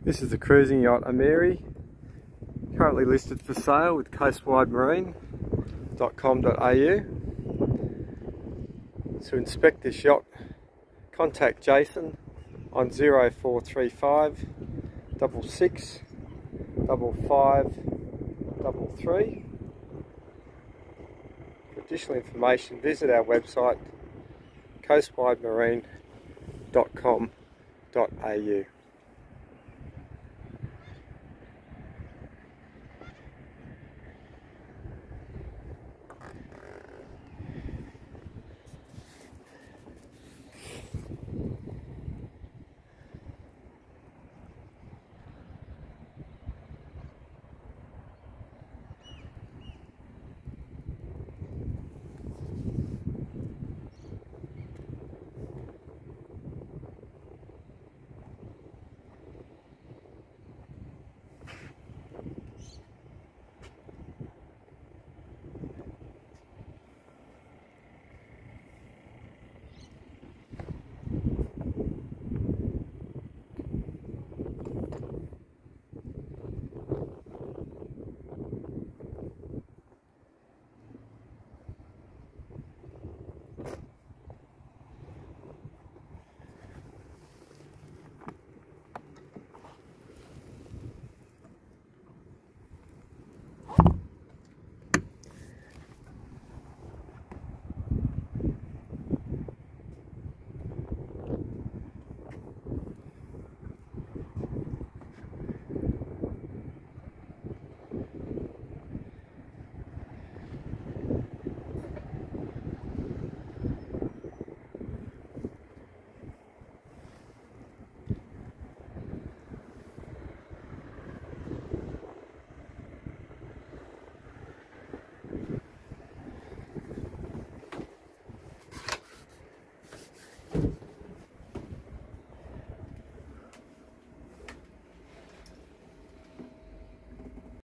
This is the cruising yacht Amiri, currently listed for sale with coastwidemarine.com.au. To inspect this yacht, contact Jason on 0435 66 5533. For additional information, visit our website coastwidemarine.com.au.